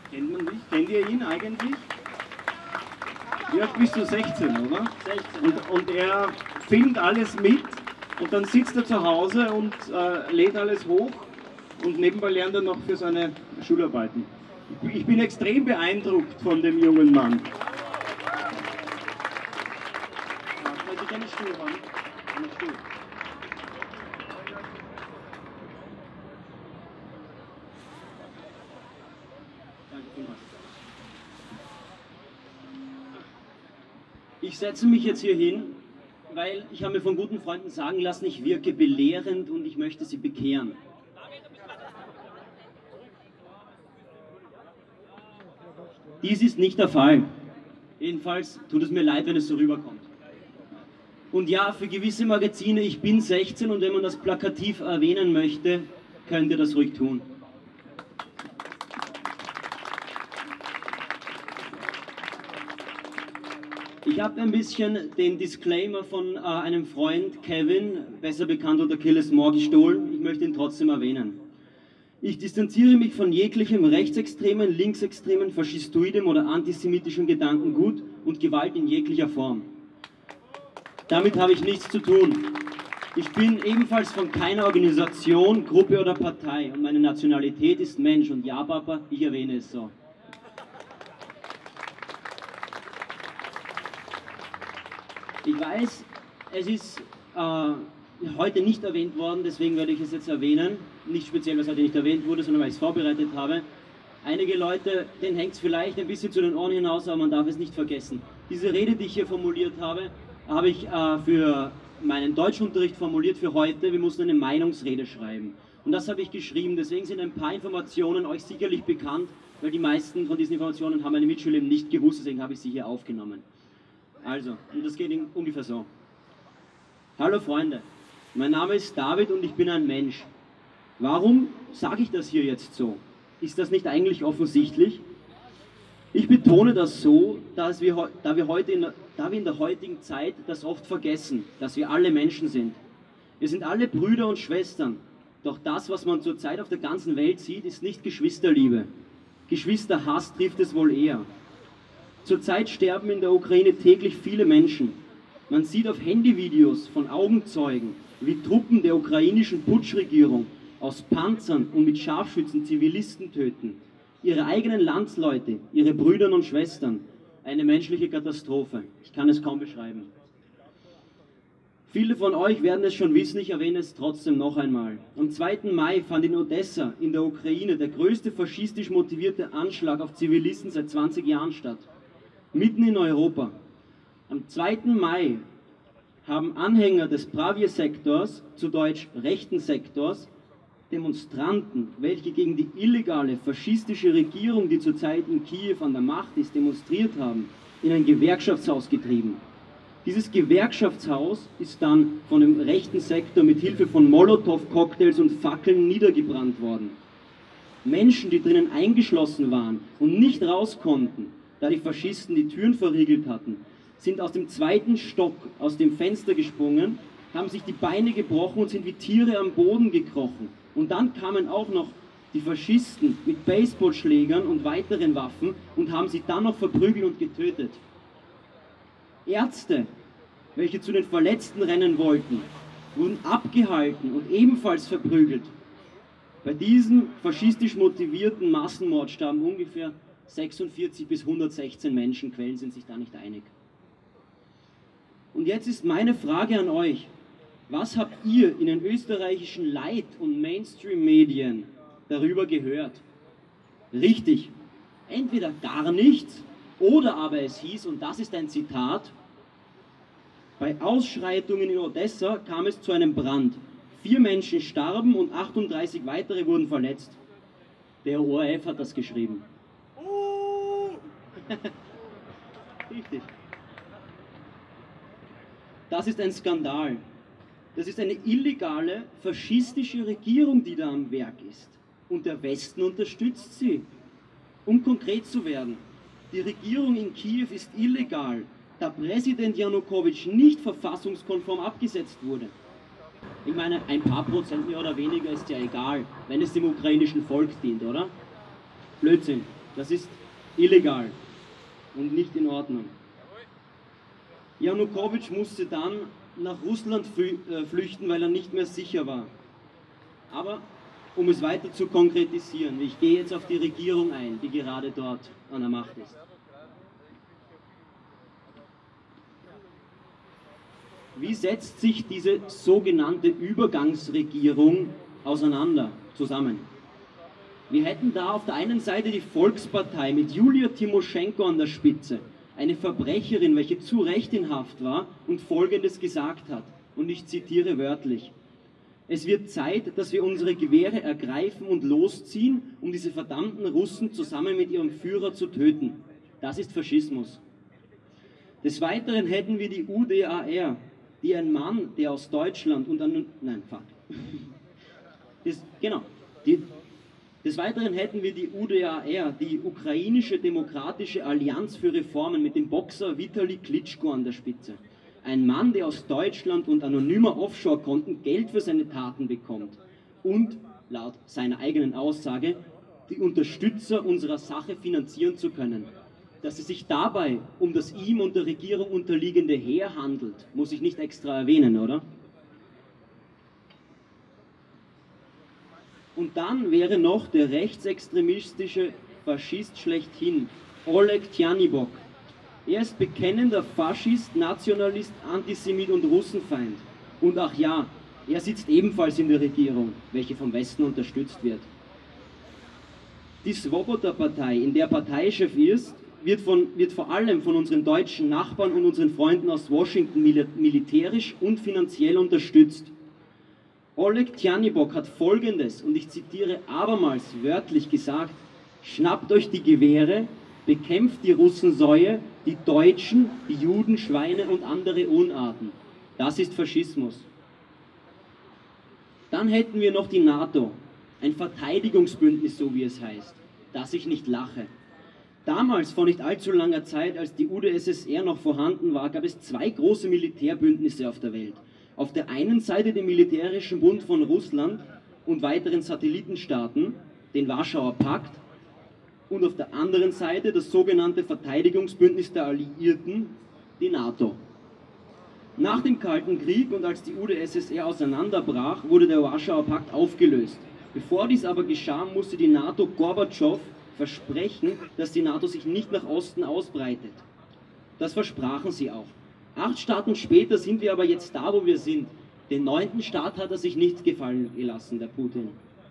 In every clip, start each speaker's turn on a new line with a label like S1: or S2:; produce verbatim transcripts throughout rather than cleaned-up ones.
S1: Kennt man dich? Kennt ihr ihn eigentlich? Ja, bist du sechzehn, oder?
S2: sechzehn.
S1: Und, und er filmt alles mit und dann sitzt er zu Hause und äh, lädt alles hoch und nebenbei lernt er noch für seine Schularbeiten. Ich bin extrem beeindruckt von dem jungen Mann.
S2: Wollte ich einen Stuhl haben? Einen Stuhl. Danke vielmals. Ich setze mich jetzt hier hin, weil ich habe mir von guten Freunden sagen lassen, ich wirke belehrend und ich möchte sie bekehren. Dies ist nicht der Fall. Jedenfalls tut es mir leid, wenn es so rüberkommt. Und ja, für gewisse Magazine, ich bin sechzehn und wenn man das plakativ erwähnen möchte, könnt ihr das ruhig tun. Ich habe ein bisschen den Disclaimer von äh, einem Freund, Kevin, besser bekannt unter Killes Moore, gestohlen. Ich möchte ihn trotzdem erwähnen. Ich distanziere mich von jeglichem rechtsextremen, linksextremen, faschistoidem oder antisemitischen Gedankengut und Gewalt in jeglicher Form. Damit habe ich nichts zu tun. Ich bin ebenfalls von keiner Organisation, Gruppe oder Partei und meine Nationalität ist Mensch und ja, Papa, ich erwähne es so. Ich weiß, es ist äh, heute nicht erwähnt worden, deswegen werde ich es jetzt erwähnen. Nicht speziell, weil es heute nicht erwähnt wurde, sondern weil ich es vorbereitet habe. Einige Leute, denen hängt es vielleicht ein bisschen zu den Ohren hinaus, aber man darf es nicht vergessen. Diese Rede, die ich hier formuliert habe, habe ich äh, für meinen Deutschunterricht formuliert für heute. Wir mussten eine Meinungsrede schreiben. Und das habe ich geschrieben, deswegen sind ein paar Informationen euch sicherlich bekannt, weil die meisten von diesen Informationen haben meine Mitschüler eben nicht gewusst, deswegen habe ich sie hier aufgenommen. Also, und das geht ungefähr so. Hallo Freunde, mein Name ist David und ich bin ein Mensch. Warum sage ich das hier jetzt so? Ist das nicht eigentlich offensichtlich? Ich betone das so, dass wir, da, wir heute in, da wir in der heutigen Zeit das oft vergessen, dass wir alle Menschen sind. Wir sind alle Brüder und Schwestern, doch das, was man zurzeit auf der ganzen Welt sieht, ist nicht Geschwisterliebe. Geschwisterhass trifft es wohl eher. Zurzeit sterben in der Ukraine täglich viele Menschen. Man sieht auf Handyvideos von Augenzeugen, wie Truppen der ukrainischen Putschregierung aus Panzern und mit Scharfschützen Zivilisten töten. Ihre eigenen Landsleute, ihre Brüder und Schwestern. Eine menschliche Katastrophe. Ich kann es kaum beschreiben. Viele von euch werden es schon wissen, ich erwähne es trotzdem noch einmal. Am zweiten Mai fand in Odessa in der Ukraine der größte faschistisch motivierte Anschlag auf Zivilisten seit zwanzig Jahren statt. Mitten in Europa. Am zweiten Mai haben Anhänger des Pravie-Sektors, zu Deutsch rechten Sektors, Demonstranten, welche gegen die illegale faschistische Regierung, die zurzeit in Kiew an der Macht ist, demonstriert haben, in ein Gewerkschaftshaus getrieben. Dieses Gewerkschaftshaus ist dann von dem rechten Sektor mit Hilfe von Molotow-Cocktails und Fackeln niedergebrannt worden. Menschen, die drinnen eingeschlossen waren und nicht raus konnten, da die Faschisten die Türen verriegelt hatten, sind aus dem zweiten Stock aus dem Fenster gesprungen, haben sich die Beine gebrochen und sind wie Tiere am Boden gekrochen. Und dann kamen auch noch die Faschisten mit Baseballschlägern und weiteren Waffen und haben sie dann noch verprügelt und getötet. Ärzte, welche zu den Verletzten rennen wollten, wurden abgehalten und ebenfalls verprügelt. Bei diesem faschistisch motivierten Massenmord starben ungefähr sechsundvierzig bis hundertsechzehn Menschen, Quellen sind sich da nicht einig. Und jetzt ist meine Frage an euch, was habt ihr in den österreichischen Leit- und Mainstream-Medien darüber gehört? Richtig, entweder gar nichts oder aber es hieß, und das ist ein Zitat, bei Ausschreitungen in Odessa kam es zu einem Brand. Vier Menschen starben und achtunddreißig weitere wurden verletzt. Der O R F hat das geschrieben. Richtig. Das ist ein Skandal. Das ist eine illegale, faschistische Regierung, die da am Werk ist. Und der Westen unterstützt sie. Um konkret zu werden, die Regierung in Kiew ist illegal, da Präsident Janukowitsch nicht verfassungskonform abgesetzt wurde. Ich meine, ein paar Prozent mehr oder weniger ist ja egal, wenn es dem ukrainischen Volk dient, oder? Blödsinn. Das ist illegal und nicht in Ordnung. Janukowitsch musste dann nach Russland flüchten, weil er nicht mehr sicher war. Aber um es weiter zu konkretisieren, ich gehe jetzt auf die Regierung ein, die gerade dort an der Macht ist. Wie setzt sich diese sogenannte Übergangsregierung auseinander, zusammen? Wir hätten da auf der einen Seite die Volkspartei mit Julia Timoschenko an der Spitze, eine Verbrecherin, welche zu Recht in Haft war und Folgendes gesagt hat, und ich zitiere wörtlich: Es wird Zeit, dass wir unsere Gewehre ergreifen und losziehen, um diese verdammten Russen zusammen mit ihrem Führer zu töten. Das ist Faschismus. Des Weiteren hätten wir die U D A R, die ein Mann, der aus Deutschland und an... Nein, fuck. Das, genau. Die, des Weiteren hätten wir die U D A R, die Ukrainische Demokratische Allianz für Reformen, mit dem Boxer Vitali Klitschko an der Spitze. Ein Mann, der aus Deutschland und anonymer Offshore-Konten Geld für seine Taten bekommt und, laut seiner eigenen Aussage, die Unterstützer unserer Sache finanzieren zu können. Dass es sich dabei um das ihm und der Regierung unterliegende Heer handelt, muss ich nicht extra erwähnen, oder? Und dann wäre noch der rechtsextremistische Faschist schlechthin, Oleg Tjanibok. Er ist bekennender Faschist, Nationalist, Antisemit und Russenfeind. Und ach ja, er sitzt ebenfalls in der Regierung, welche vom Westen unterstützt wird. Die Svoboda-Partei, in der Parteichef ist, wird, von, wird vor allem von unseren deutschen Nachbarn und unseren Freunden aus Washington mil militärisch und finanziell unterstützt. Oleg Tjanibok hat Folgendes, und ich zitiere abermals wörtlich gesagt: Schnappt euch die Gewehre, bekämpft die Russensäue, die Deutschen, die Juden, Schweine und andere Unarten. Das ist Faschismus. Dann hätten wir noch die NATO, ein Verteidigungsbündnis, so wie es heißt, dass ich nicht lache. Damals, vor nicht allzu langer Zeit, als die U d S S R noch vorhanden war, gab es zwei große Militärbündnisse auf der Welt. Auf der einen Seite den Militärischen Bund von Russland und weiteren Satellitenstaaten, den Warschauer Pakt, und auf der anderen Seite das sogenannte Verteidigungsbündnis der Alliierten, die NATO. Nach dem Kalten Krieg und als die U d S S R auseinanderbrach, wurde der Warschauer Pakt aufgelöst. Bevor dies aber geschah, musste die NATO Gorbatschow versprechen, dass die NATO sich nicht nach Osten ausbreitet. Das versprachen sie auch. Acht Staaten später sind wir aber jetzt da, wo wir sind. Den neunten Staat hat er sich nichts gefallen gelassen, der Putin.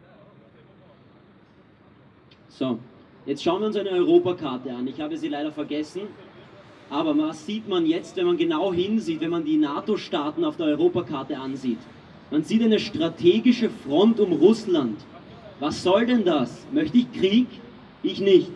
S2: So, jetzt schauen wir uns eine Europakarte an. Ich habe sie leider vergessen. Aber was sieht man jetzt, wenn man genau hinsieht, wenn man die NATO-Staaten auf der Europakarte ansieht? Man sieht eine strategische Front um Russland. Was soll denn das? Möchte ich Krieg? Ich nicht.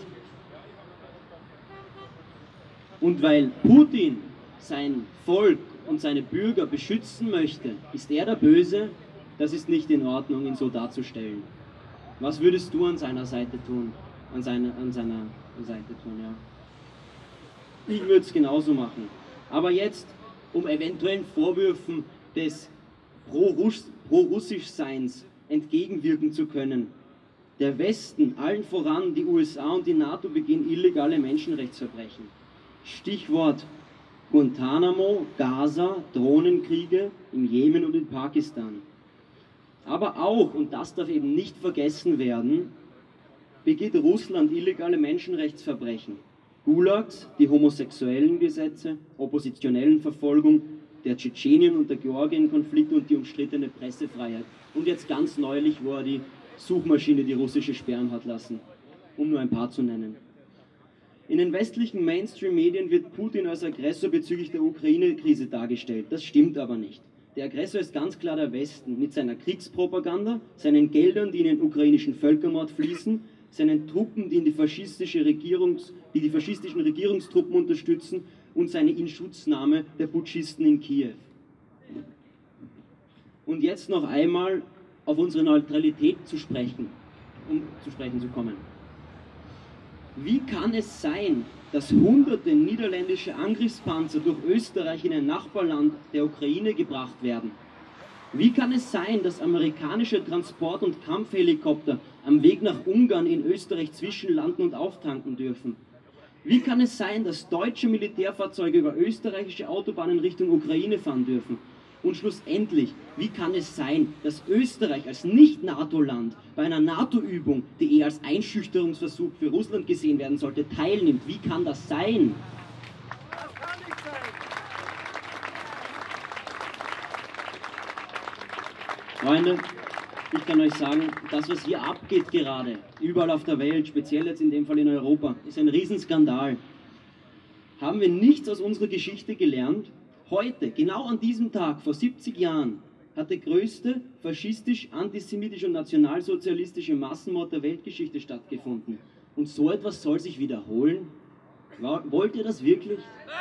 S2: Und weil Putin sein Volk und seine Bürger beschützen möchte, ist er der Böse? Das ist nicht in Ordnung, ihn so darzustellen. Was würdest du an seiner Seite tun? An seiner, an seiner Seite tun, ja. Ich würde es genauso machen. Aber jetzt, um eventuellen Vorwürfen des Pro-Russisch-Seins entgegenwirken zu können: Der Westen, allen voran die U S A und die NATO, begehen illegale Menschenrechtsverbrechen. Stichwort Guantanamo, Gaza, Drohnenkriege im Jemen und in Pakistan. Aber auch, und das darf eben nicht vergessen werden, begeht Russland illegale Menschenrechtsverbrechen. Gulags, die homosexuellen Gesetze, oppositionellen Verfolgung, der Tschetschenien- und der Georgien-Konflikt und die umstrittene Pressefreiheit. Und jetzt ganz neulich, wo er die Suchmaschine, die russische, sperren hat lassen, um nur ein paar zu nennen. In den westlichen Mainstream-Medien wird Putin als Aggressor bezüglich der Ukraine-Krise dargestellt. Das stimmt aber nicht. Der Aggressor ist ganz klar der Westen, mit seiner Kriegspropaganda, seinen Geldern, die in den ukrainischen Völkermord fließen, seinen Truppen, die, in die, faschistische Regierungs-, die die faschistischen Regierungstruppen unterstützen, und seine Inschutznahme der Putschisten in Kiew. Und jetzt noch einmal auf unsere Neutralität zu sprechen, um zu sprechen zu kommen. Wie kann es sein, dass hunderte niederländische Angriffspanzer durch Österreich in ein Nachbarland der Ukraine gebracht werden? Wie kann es sein, dass amerikanische Transport- und Kampfhelikopter am Weg nach Ungarn in Österreich zwischenlanden und auftanken dürfen? Wie kann es sein, dass deutsche Militärfahrzeuge über österreichische Autobahnen Richtung Ukraine fahren dürfen? Und schlussendlich, wie kann es sein, dass Österreich als Nicht-NATO-Land bei einer NATO-Übung, die eher als Einschüchterungsversuch für Russland gesehen werden sollte, teilnimmt? Wie kann das sein?
S3: Das kann nicht sein.
S2: Freunde, ich kann euch sagen, das, was hier abgeht gerade, überall auf der Welt, speziell jetzt in dem Fall in Europa, ist ein Riesenskandal. Haben wir nichts aus unserer Geschichte gelernt? Heute, genau an diesem Tag, vor siebzig Jahren, hat der größte faschistisch, antisemitisch und nationalsozialistische Massenmord der Weltgeschichte stattgefunden. Und so etwas soll sich wiederholen? Wollt ihr das wirklich?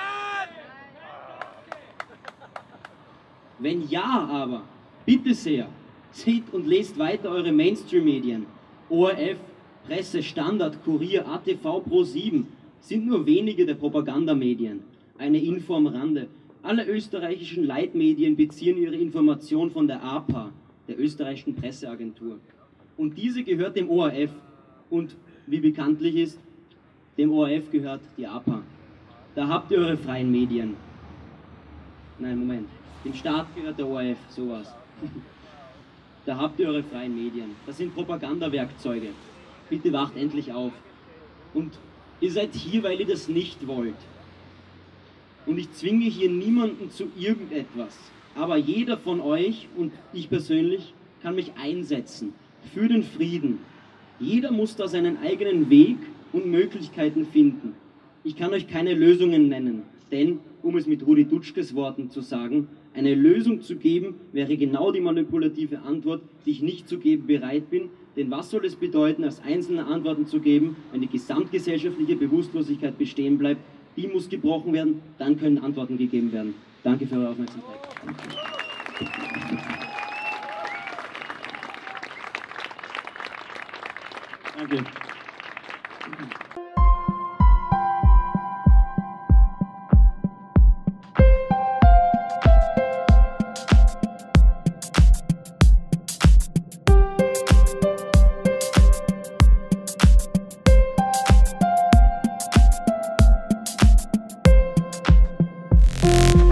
S2: Wenn ja aber, bitte sehr, seht und lest weiter eure Mainstream-Medien. O R F, Presse, Standard, Kurier, A T V, Pro sieben sind nur wenige der Propagandamedien. Eine Info am Rande. Alle österreichischen Leitmedien beziehen ihre Information von der A P A, der österreichischen Presseagentur. Und diese gehört dem O R F. Und wie bekanntlich ist, dem O R F gehört die A P A. Da habt ihr eure freien Medien. Nein, Moment. Dem Staat gehört der O R F, sowas. Da habt ihr eure freien Medien. Das sind Propagandawerkzeuge. Bitte wacht endlich auf. Und ihr seid hier, weil ihr das nicht wollt. Und ich zwinge hier niemanden zu irgendetwas. Aber jeder von euch und ich persönlich kann mich einsetzen für den Frieden. Jeder muss da seinen eigenen Weg und Möglichkeiten finden. Ich kann euch keine Lösungen nennen, denn, um es mit Rudi Dutschkes Worten zu sagen, eine Lösung zu geben, wäre genau die manipulative Antwort, die ich nicht zu geben bereit bin. Denn was soll es bedeuten, als einzelne Antworten zu geben, wenn die gesamtgesellschaftliche Bewusstlosigkeit bestehen bleibt? Die muss gebrochen werden, dann können Antworten gegeben werden. Danke für eure Aufmerksamkeit.
S1: Danke.
S4: We'll be right back.